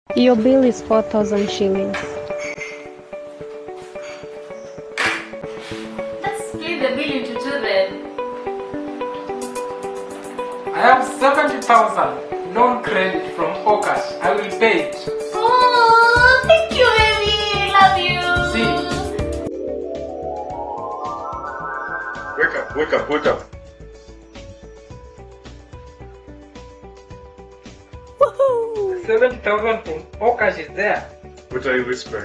Your bill is 4,000 shillings. Let's split the bill into two then. I have 70,000 loan credit from Okash. I will pay it. Oh, thank you, baby. Love you. See? Wake up, wake up, wake up. Woohoo! 70,000 from Okash is there. What are you whispering?